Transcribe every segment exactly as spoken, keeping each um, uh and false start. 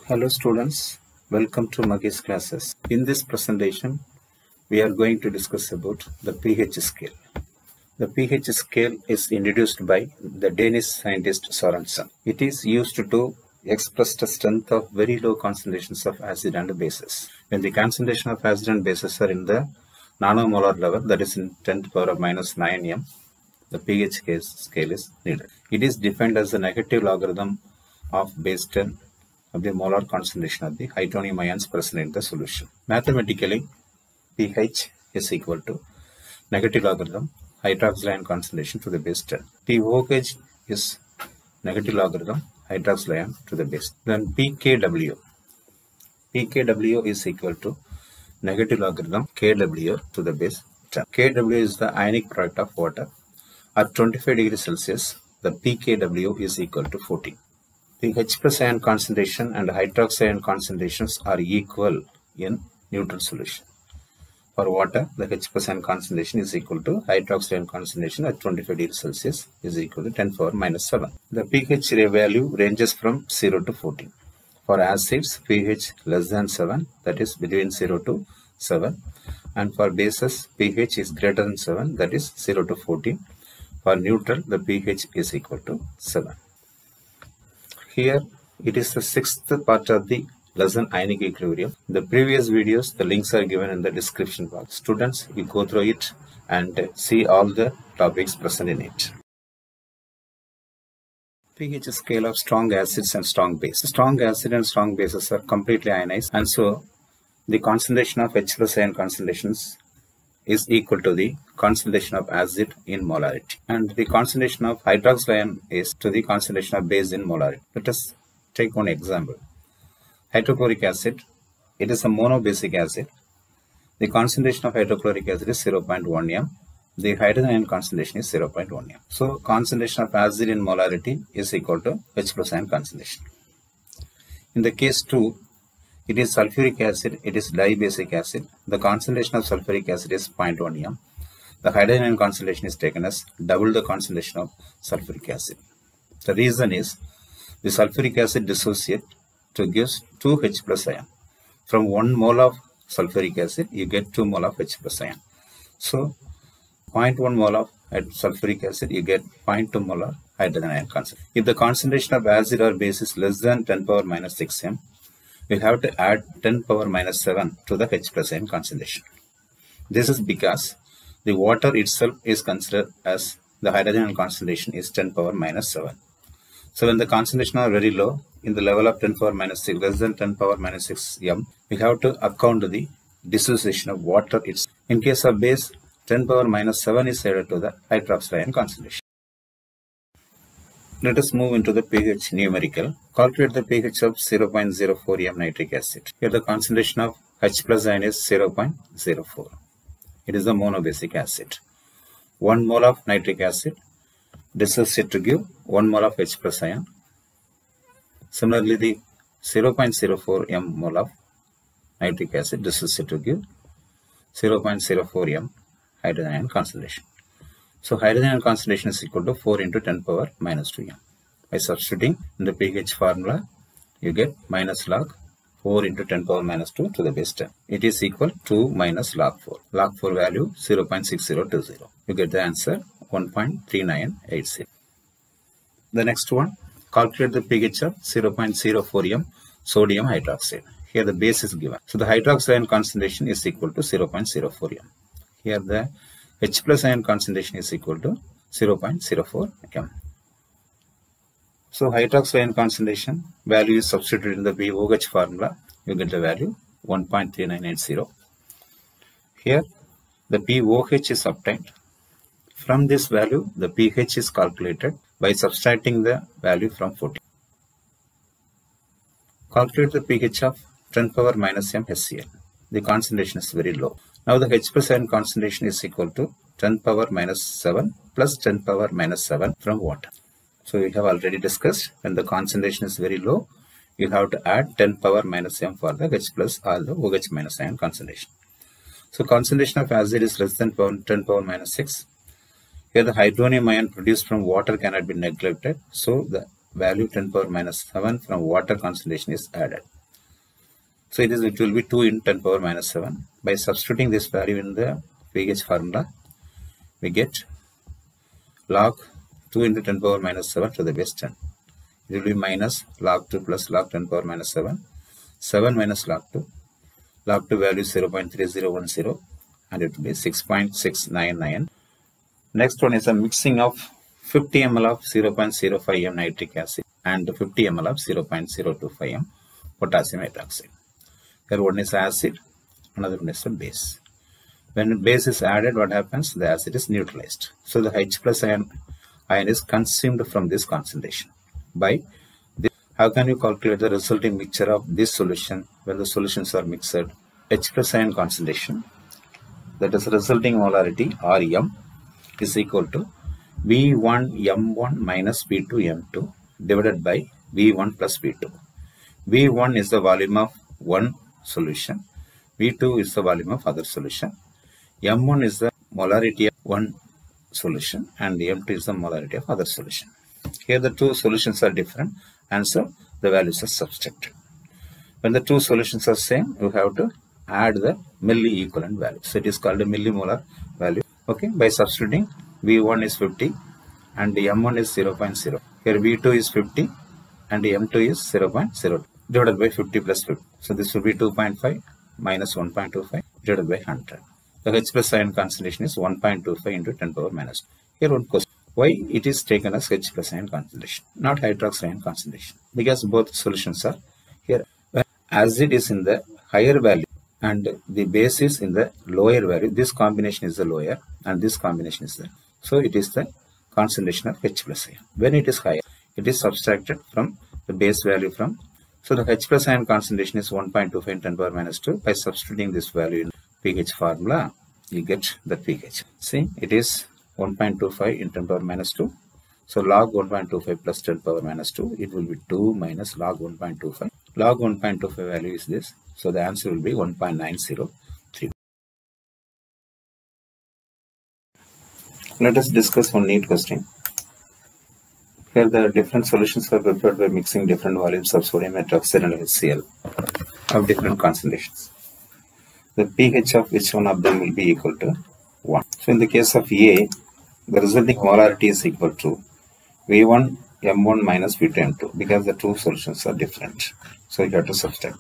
Hello students, welcome to Maggie's classes. In this presentation, we are going to discuss about the pH scale. The pH scale is introduced by the Danish scientist Sorensen. It is used to express the strength of very low concentrations of acid and bases. When the concentration of acid and bases are in the nanomolar level, that is in ten to the power of minus nine m, the pH scale is needed. It is defined as the negative logarithm of base ten of the molar concentration of the hydronium ions present in the solution. Mathematically, pH is equal to negative logarithm hydroxyl ion concentration to the base ten. pOH is negative logarithm hydroxyl ion to the base. Then pKw. pKw is equal to negative logarithm Kw to the base ten. Kw is the ionic product of water. At twenty-five degrees Celsius, the pKw is equal to fourteen. The H plus ion concentration and hydroxy ion concentrations are equal in neutral solution. For water, the H plus ion concentration is equal to hydroxy ion concentration at twenty-five degrees Celsius is equal to ten to the power minus seven. The pH value ranges from zero to fourteen. For acids, pH less than seven, that is between zero to seven. And for bases, pH is greater than seven, that is zero to fourteen. For neutral, the pH is equal to seven. Here, it is the sixth part of the lesson ionic equilibrium. In the previous videos, the links are given in the description box. Students, you go through it and see all the topics present in it. pH scale of strong acids and strong bases. Strong acid and strong bases are completely ionized, and so the concentration of H plus ion concentrations is equal to the concentration of acid in molarity, and the concentration of hydroxyl ion is to the concentration of base in molarity. Let us take one example. Hydrochloric acid, it is a monobasic acid. The concentration of hydrochloric acid is zero point one m. The hydrogen ion concentration is zero point one m. So concentration of acid in molarity is equal to H plus ion concentration. In the case two, it is sulfuric acid, it is dibasic acid. The concentration of sulfuric acid is zero point one m. The hydrogen ion concentration is taken as double the concentration of sulfuric acid. The reason is the sulfuric acid dissociates to give two H plus ion. From one mole of sulfuric acid, you get two mole of H plus ion. So, zero point one mole of sulfuric acid, you get zero point two mole of hydrogen ion concentration. If the concentration of acid or base is less than ten to the power minus six m, we have to add ten to the power minus seven to the H plus ion concentration. This is because the water itself is considered as the hydrogen ion concentration is ten to the power minus seven. So when the concentration are very low, in the level of ten to the power minus six, less than ten to the power minus six m, we have to account the dissociation of water itself. In case of base, ten to the power minus seven is added to the hydroxyl ion concentration. Let us move into the pH numerical. Calculate the pH of zero point zero four m nitric acid. Here the concentration of H plus ion is zero point zero four. It is a monobasic acid. one mole of nitric acid dissociates to give one mole of H plus ion. Similarly, the zero point zero four m mole of nitric acid dissociates to give zero point zero four m hydrogen ion concentration. So hydrogen ion concentration is equal to four into ten to the power minus two m. By substituting in the pH formula, you get minus log four into ten to the power minus two to the base ten. It is equal to minus log four. Log four value zero point six zero two zero. You get the answer one point three nine eight zero. The next one, calculate the pH of zero point zero four m sodium hydroxide. Here the base is given. So the hydroxide ion concentration is equal to zero point zero four m. Here the H plus ion concentration is equal to zero point zero four m. So hydroxide ion concentration value is substituted in the pOH formula. You get the value one point three nine eight zero. Here the pOH is obtained. From this value, the pH is calculated by subtracting the value from fourteen. Calculate the pH of ten to the power minus m HCl. The concentration is very low. Now the H plus ion concentration is equal to ten to the power minus seven plus ten to the power minus seven from water. So we have already discussed, when the concentration is very low, you have to add ten to the power minus m for the H plus or the OH minus ion concentration. So concentration of acid is less than ten to the power minus six. Here the hydronium ion produced from water cannot be neglected. So the value ten to the power minus seven from water concentration is added. So it is it will be two into ten power minus seven. By substituting this value in the pH formula, we get log two into ten power minus seven to the base ten. It will be minus log two plus log ten power minus seven. seven minus log two. Log two value is zero point three zero one zero and it will be six point six nine nine. Next one is a mixing of fifty milliliters of zero point zero five milligrams nitric acid and fifty milliliters of zero point zero two five milligrams potassium hydroxide. Here one is acid, another one is a base. When base is added, what happens? The acid is neutralized. So the H plus ion, ion is consumed from this concentration. By this, how can you calculate the resulting mixture of this solution when the solutions are mixed? H plus ion concentration, that is resulting molarity or M, is equal to V one M one minus V two M two divided by V one plus V two. V one is the volume of one solution. V two is the volume of other solution. M one is the molarity of one solution and M two is the molarity of other solution. Here the two solutions are different and so the values are subtracted. When the two solutions are same, you have to add the milli equivalent value. So it is called a millimolar value. Okay, by substituting V one is fifty and M one is zero point zero. Here V two is fifty and M two is zero point zero two divided by fifty plus fifty. So this will be two point five minus one point two five divided by one hundred. The H plus ion concentration is one point two five into ten power minus two. Here one question. Why it is taken as H plus ion concentration, not hydroxide ion concentration? Because both solutions are here. When acid is in the higher value and the base is in the lower value, this combination is the lower and this combination is the. So it is the concentration of H plus ion. When it is higher, it is subtracted from the base value from. So the H plus ion concentration is one point two five into ten power minus two. By substituting this value in pH formula, you get the pH. See, it is one point two five into ten power minus two. So log one point two five plus ten power minus two, it will be two minus log one point two five. Log one point two five value is this. So the answer will be one point nine zero three. Let us discuss one neat question. Here the different solutions are prepared by mixing different volumes of sodium hydroxide and HCl of different concentrations. The pH of each one of them will be equal to one. So in the case of A, the resulting molarity is equal to V one M one minus V two M two because the two solutions are different. So you have to subtract.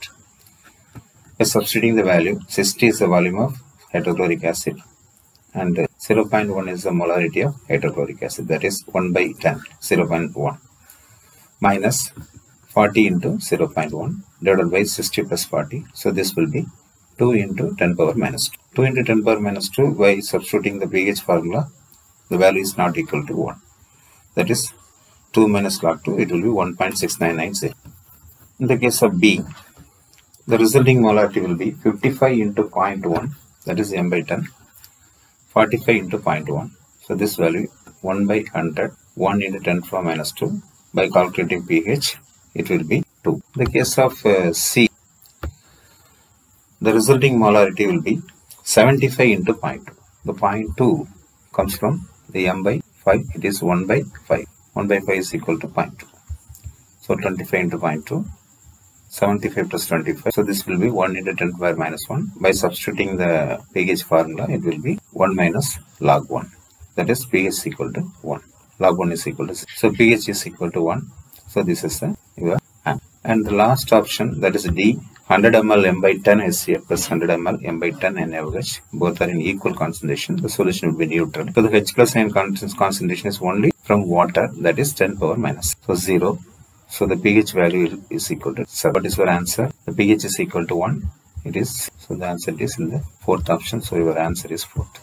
By substituting the value, sixty is the volume of hydrochloric acid and zero point one is the molarity of hydrochloric acid, that is one by ten, zero point one minus forty into zero point one divided by sixty plus forty. So this will be two into ten power minus two. two into ten power minus two, by substituting the pH formula, the value is not equal to one. That is two minus log two, it will be one point six nine nine zero. In the case of B, the resulting molarity will be fifty-five into zero point one, that is M by ten, forty-five into zero point one. So this value one by one hundred, one into ten to the power minus two. By calculating pH, it will be two. In the case of uh, C, the resulting molarity will be seventy-five into zero point two. The zero point two comes from the M by five, it is one by five. one by five is equal to zero point two. So twenty-five into zero point two, seventy-five plus twenty-five. So this will be one into ten to the power minus one. By substituting the pH formula, it will be one minus log one. That is pH is equal to one. Log one is equal to six. So pH is equal to one. So this is the your answer. And the last option, that is D, one hundred milliliters M by ten HCl plus one hundred milliliters M by ten N A O H. Both are in equal concentration. The solution will be neutral. So the H plus ion concentration is only from water, that is ten power minus. So zero. So the pH value is equal to seven. What is your answer? The pH is equal to one. It is. So the answer is in the fourth option. So your answer is fourth.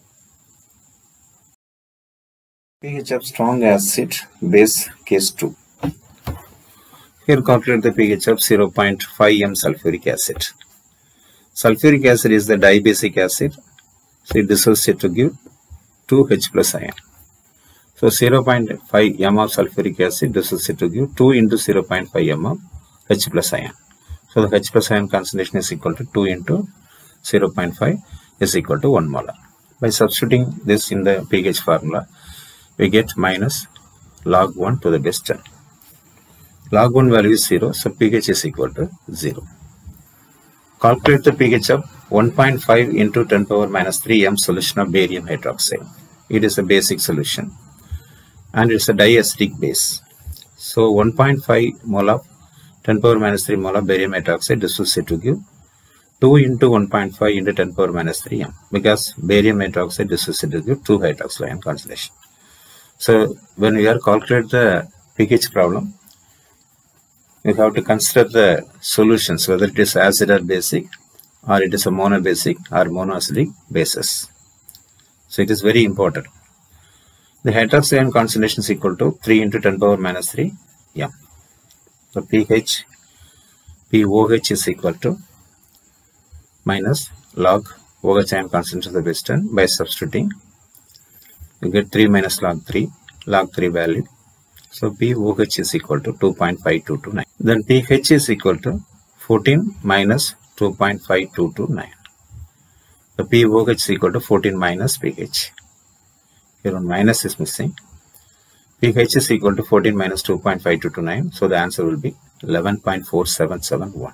pH of strong acid, base, case two. Here calculate the pH of zero point five milligrams sulfuric acid. Sulfuric acid is the dibasic acid. So it dissociates to give two H plus ion. So zero point five milligrams of sulfuric acid dissociates to give two into zero point five milligrams of H plus ion. So the H plus ion concentration is equal to two into zero point five is equal to one molar. By substituting this in the pH formula, we get minus log one to the base ten. Log one value is zero, so pH is equal to zero. Calculate the pH of one point five into ten power minus three m solution of barium hydroxide. It is a basic solution and it's a diacetic base. So one point five mole of ten power minus three mole of barium hydroxide dissociate to give two into one point five into ten power minus three m, because barium hydroxide dissociate to give two hydroxyl ion concentration. So when we are calculate the pH problem, we have to consider the solutions, whether it is acid or basic, or it is a monobasic or monoacidic basis. So it is very important. The hydroxyl ion concentration is equal to three into ten power minus three m. The pH, pOH is equal to minus log OH ion concentration of the base ten. By substituting, you get three minus log three, log three value. So pOH is equal to two point five two two nine. Then pH is equal to fourteen minus two point five two two nine. The pOH is equal to fourteen minus pH. Here one minus is missing. pH is equal to fourteen minus two point five two two nine. So the answer will be eleven point four seven seven one.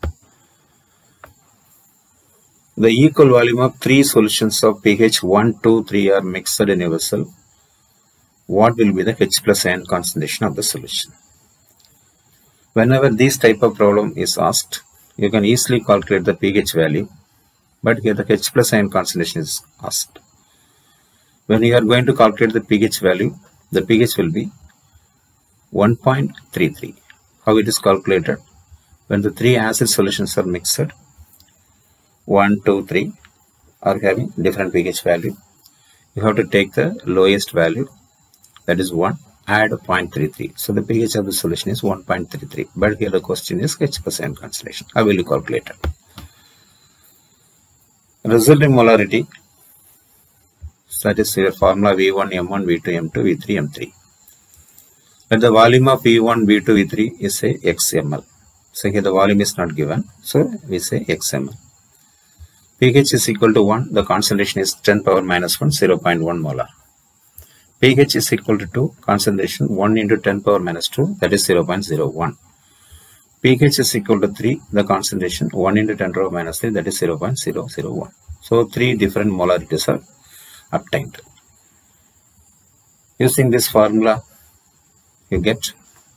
The equal volume of three solutions of pH one, two, three are mixed in a vessel. What will be the H plus ion concentration of the solution? Whenever this type of problem is asked, you can easily calculate the pH value, but here the H plus ion concentration is asked. When you are going to calculate the pH value, the pH will be one point three three. How it is calculated? When the three acid solutions are mixed, one, two, three are having different pH value. You have to take the lowest value, that is one, add zero point three three. So the pH of the solution is one point three three. But here the question is H plus ion concentration. How will you calculate it? Resulting molarity, that is your formula V one, M one, V two, M two, V three, M three. But the volume of V one, V two, V three is say X M L. So here the volume is not given. So we say X M L. pH is equal to one. The concentration is ten power minus one, zero point one molar. pH is equal to two. Concentration one into ten power minus two, that is zero point zero one. pH is equal to three. The concentration one into ten power minus three, that is zero point zero zero one. So three different molarities are obtained. Using this formula, you get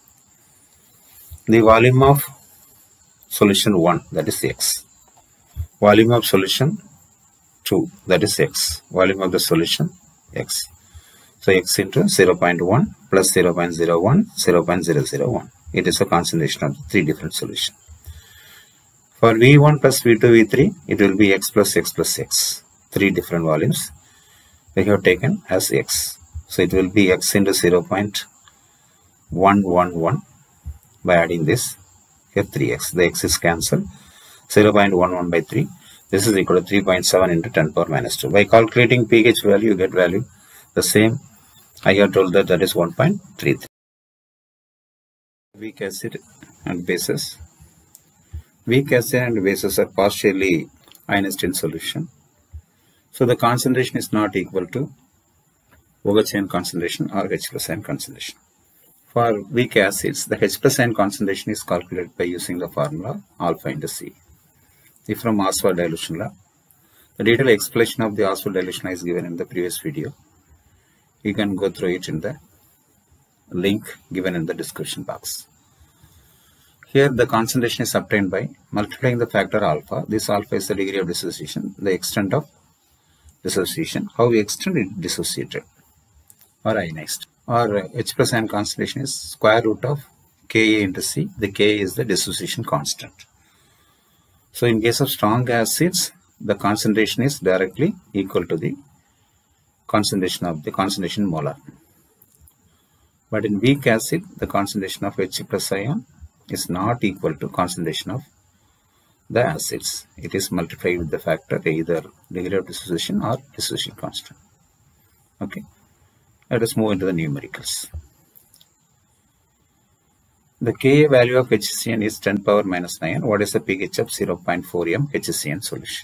the volume of solution one, that is X. Volume of solution two, that is X. Volume of the solution X. So X into zero point one plus zero point zero one, zero point zero zero one. It is a concentration of three different solutions. For V one plus V two, V three, it will be X plus X plus X. Three different volumes we have taken as X. So it will be X into zero point one one one. By adding this, here three X. The X is cancelled. zero point one one by three. This is equal to three point seven into ten power minus two. By calculating pH value, you get value the same. I have told that that is one point three three. Weak acid and bases. Weak acid and bases are partially ionized in solution. So the concentration is not equal to OH ion concentration or H plus ion concentration. For weak acids, the H plus ion concentration is calculated by using the formula alpha into C. If from Ostwald dilution law, the detailed explanation of the Ostwald dilution law is given in the previous video. You can go through it in the link given in the description box. Here the concentration is obtained by multiplying the factor alpha. This alpha is the degree of dissociation, the extent of dissociation, how we extend it dissociated or ionized. Or H plus ion concentration is square root of Ka into C. The Ka is the dissociation constant. So in case of strong acids, the concentration is directly equal to the concentration of the concentration molar. But in weak acid, the concentration of H plus ion is not equal to concentration of the acids. It is multiplied with the factor either degree of dissociation or dissociation constant. Okay. Let us move into the numericals. The Ka value of HCl is ten power minus nine. What is the pH of zero point four m HCl solution?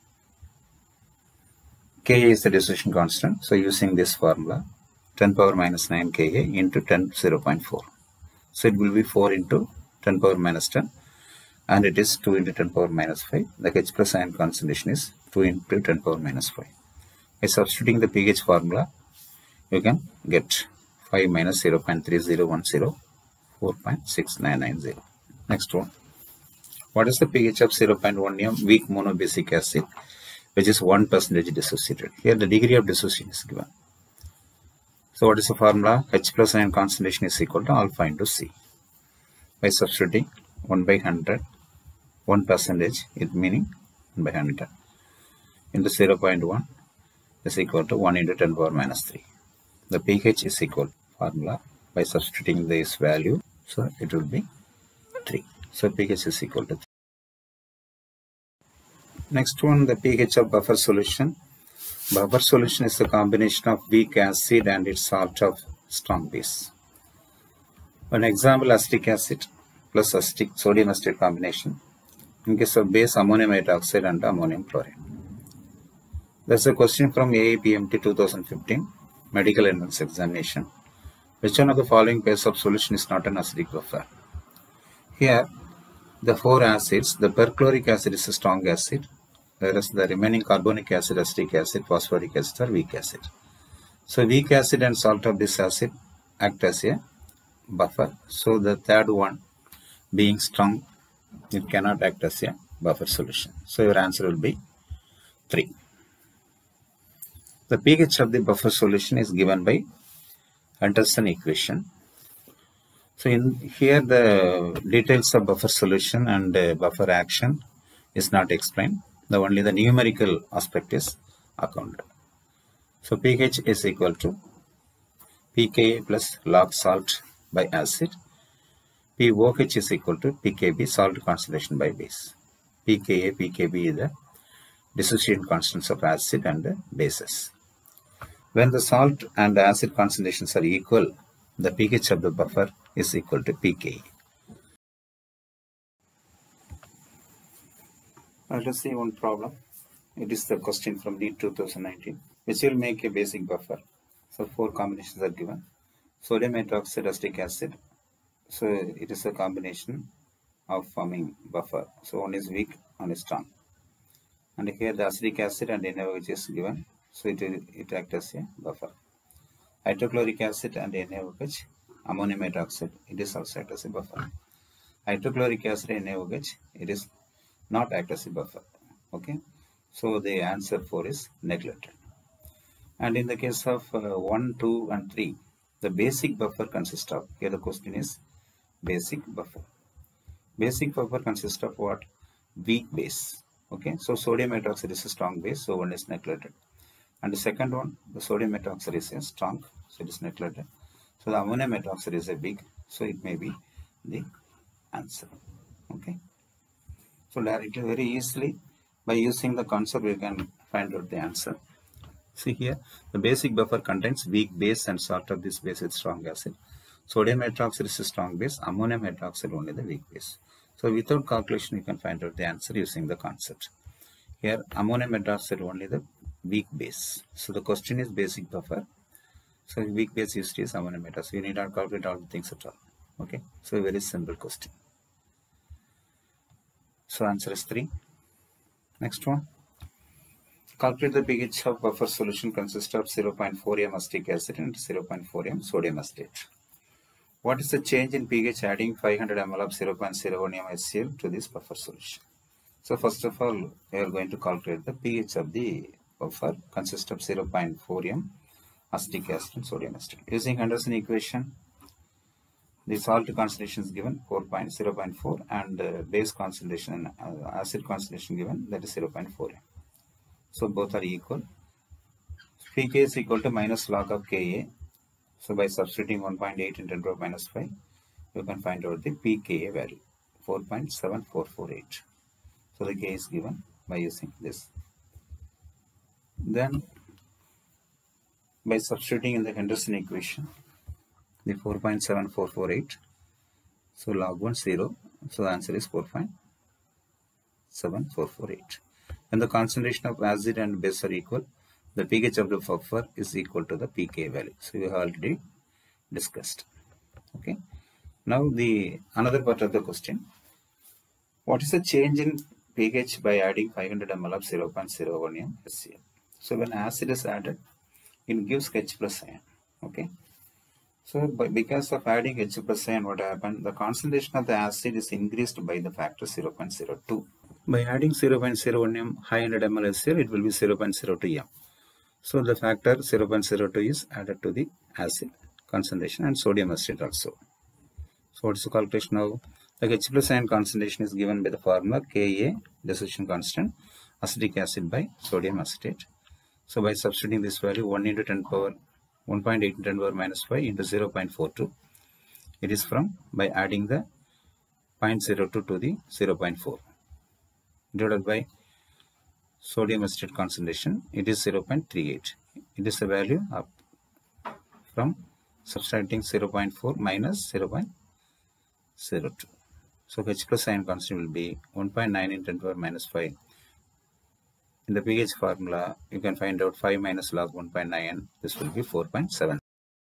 Ka is the dissociation constant. So using this formula, ten power minus nine Ka into ten, zero point four. So it will be four into ten power minus ten. and it is two into ten power minus five. The H plus ion concentration is two into ten power minus five. By substituting the pH formula, you can get five minus zero point three zero one zero, four point six nine nine zero. Next one. What is the pH of zero point one m weak monobasic acid, which is one percent dissociated? Here the degree of dissociation is given. So what is the formula? H plus ion concentration is equal to alpha into C. By substituting one by one hundred, one percentage, it meaning one by one hundred, into zero point one is equal to one into ten power minus three. The pH is equal to formula by substituting this value, so it will be three. So pH is equal to three. Next one, the pH of buffer solution. Buffer solution is a combination of weak acid and its salt of strong base. An example, acetic acid plus acetic sodium acetate combination. In case of base, ammonium hydroxide and ammonium chloride. There's a question from A I P M T twenty fifteen, medical entrance examination. Which one of the following pairs of solution is not an acidic buffer? Here, the four acids, the perchloric acid is a strong acid, whereas the remaining carbonic acid, acetic acid, phosphoric acid are weak acid. So weak acid and salt of this acid act as a buffer. So the third one being strong, it cannot act as a buffer solution. So your answer will be three. The pH of the buffer solution is given by Henderson equation. So in here the details of buffer solution and uh, buffer action is not explained. The only the numerical aspect is accounted. So pH is equal to pKa plus log salt by acid. pOH is equal to pKb salt concentration by base. pKa, pKb is the dissociation constants of acid and bases. When the salt and acid concentrations are equal, the pH of the buffer is equal to pKa. Let us see one problem. It is the question from D two thousand nineteen, which will make a basic buffer. So four combinations are given. Sodium hydroxide, acetic acid. So it is a combination of forming buffer. So one is weak, one is strong. And here the acetic acid and NaOH is given. So it, it acts as a buffer. Hydrochloric acid and NaOH, ammonium hydroxide, it is also act as a buffer. Hydrochloric acid and NaOH, it is not act as a buffer. Okay. So the answer four is neglected. And in the case of uh, one, two and three, the basic buffer consists of, here the question is basic buffer. Basic buffer consists of what? Weak base. Okay. So sodium hydroxide is a strong base, so one is neglected. And the second one, the sodium hydroxide is a strong, so it is neglected. So the ammonium hydroxide is a weak, so it may be the answer. Okay. So directly, very easily, by using the concept, we can find out the answer. See here, the basic buffer contains weak base and salt of this base is strong acid. Sodium hydroxide is a strong base, ammonium hydroxide only the weak base. So without calculation, you can find out the answer using the concept. Here, ammonium hydroxide only the weak base. So the question is basic buffer. So weak base used is ammonium hydroxide. You need not calculate all the things at all. Okay. So a very simple question. So answer is three. Next one. Calculate the pH of buffer solution consists of zero point four m acetic acid and zero point four m sodium acetate. What is the change in pH adding five hundred milliliters of zero point zero one m HCl to this buffer solution? So first of all, we are going to calculate the pH of the buffer consists of zero point four m acetic acid and sodium acetate. Using Henderson equation, the salt concentration is given four point zero point four and uh, base concentration and uh, acid concentration given, that is zero point four m. So both are equal. pK is equal to minus log of Ka. So by substituting one point eight in ten to the minus five, you can find out the pKa value, four point seven four four eight. So the K is given by using this. Then by substituting in the Henderson equation, the four point seven four four eight, so log one zero, so the answer is four point seven four four eight. When the concentration of acid and base are equal, the pH of the buffer is equal to the pK value. So we have already discussed. Okay. Now the another part of the question. What is the change in pH by adding five hundred milliliters of zero point zero one M HCl? So when acid is added, it gives H plus ion. Okay. So by, because of adding H plus ion, what happened? The concentration of the acid is increased by the factor zero point zero two. By adding zero point zero one M high one hundred milliliters HCl, it will be zero point zero two M. So the factor zero point zero two is added to the acid concentration and sodium acetate also. So what is the calculation now? The H plus ion concentration is given by the formula Ka, dissolution constant, acetic acid by sodium acetate. So by substituting this value one into ten power one point eight into ten power minus five into zero point four two, it is from by adding the zero point zero two to the zero point four divided by sodium acetate concentration, it is zero point three eight. It is the value up from subtracting zero point four minus zero point zero two. So H plus ion constant will be one point nine into ten power minus five. In the pH formula, you can find out five minus log one point nine. This will be four point seven.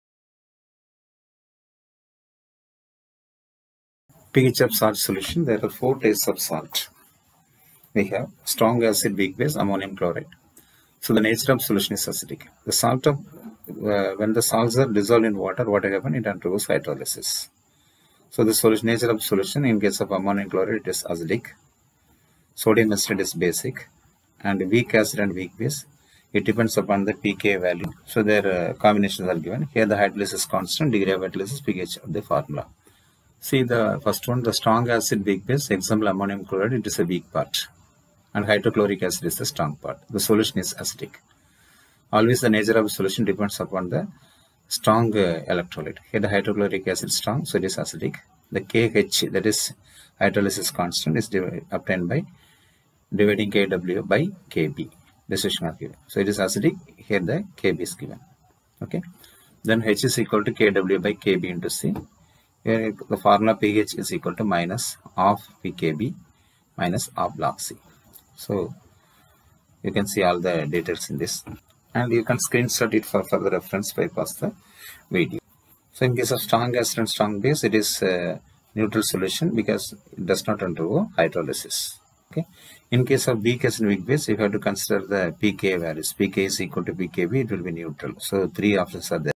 pH of salt solution. There are four tastes of salt. We have strong acid, weak base, ammonium chloride. So the nature of solution is acidic. The salt of uh, when the salts are dissolved in water, what happens? It undergoes hydrolysis. So the solution nature of solution in case of ammonium chloride, it is acidic. Sodium acetate is basic, and weak acid and weak base, it depends upon the pK value. So their uh, combinations are given. Here the hydrolysis constant, degree of hydrolysis, pH of the formula. See the first one, the strong acid, weak base. Example ammonium chloride, it is a weak part, and hydrochloric acid is the strong part. The solution is acidic. Always the nature of the solution depends upon the strong uh, electrolyte. Here the hydrochloric acid is strong, so it is acidic. The K H, that is hydrolysis constant, is obtained by dividing K W by K B. Dissolution are given. So it is acidic. Here the K B is given. Okay. Then H is equal to K W by K B into C. Here the formula pH is equal to minus of P K B minus of log C. So you can see all the details in this, and you can screenshot it for further reference by pause the video. So in case of strong acid and strong base, it is a neutral solution because it does not undergo hydrolysis. Okay. In case of weak acid and weak base, you have to consider the pK values. PK is equal to P K B, it will be neutral. So three options are there.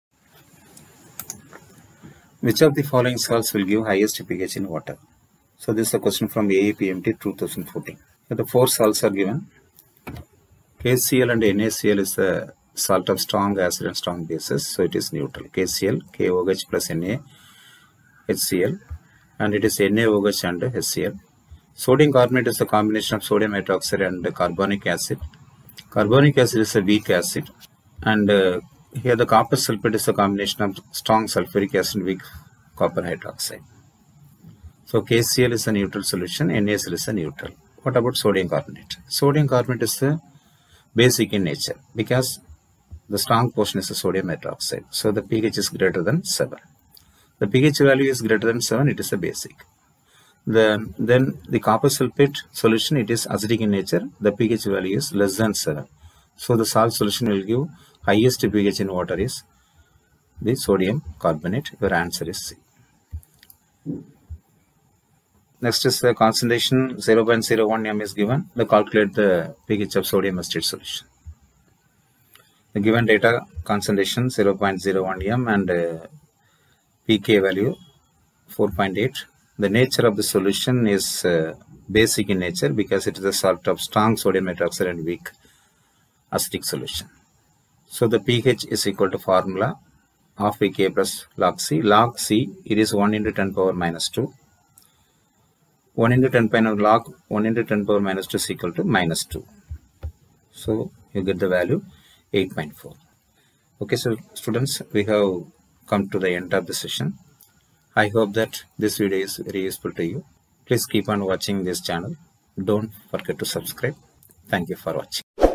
Which of the following salts will give highest pH in water? So this is a question from A E P M T two thousand fourteen. So the four salts are given. K C l and NaCl is the salt of strong acid and strong bases, so it is neutral. K C l, K O H plus NaHCl, and it is NaOH and HCl. Sodium carbonate is the combination of sodium hydroxide and carbonic acid. Carbonic acid is a weak acid, and uh, here the copper sulfate is a combination of strong sulfuric acid and weak copper hydroxide. So K C l is a neutral solution, NaCl is a neutral. What about sodium carbonate? Sodium carbonate is the basic in nature because the strong portion is the sodium hydroxide. So the pH is greater than seven. The pH value is greater than seven, it is a basic. The, then the copper sulfate solution, it is acidic in nature. The pH value is less than seven. So the salt solution will give highest pH in water is the sodium carbonate. Your answer is C. Next is the concentration zero point zero one M is given. The calculate the pH of sodium acetate solution. The given data concentration zero point zero one M and uh, pK value four point eight. The nature of the solution is uh, basic in nature because it is a salt of strong sodium hydroxide and weak acidic solution. So the pH is equal to formula of pK plus log C. Log C, it is one into ten power minus two. one into ten power log one into ten power minus two is equal to minus two. So you get the value eight point four. Okay, so students, we have come to the end of the session. I hope that this video is very useful to you. Please keep on watching this channel. Don't forget to subscribe. Thank you for watching.